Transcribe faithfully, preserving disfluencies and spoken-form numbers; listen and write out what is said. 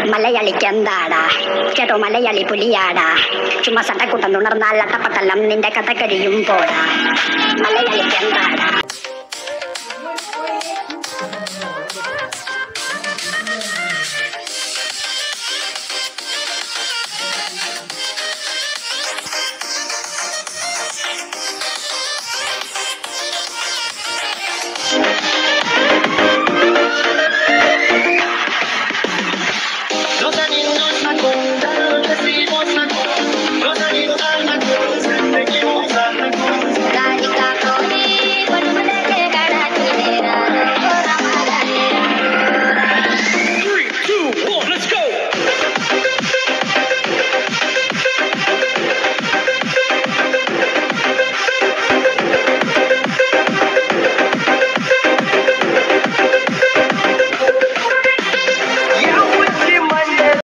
മലയാളിക്ക് എന്താടാ കേട്ടോ മലയാളി പുലിയാടാ ചുമ്മാ സട്ടക്കൂട്ടം ഉണർന്നാൽ അട്ടപ്പട്ടലം നിന്റെ കഥ കഴിയും പോടാ മലയാളിക്ക് എന്താടാ.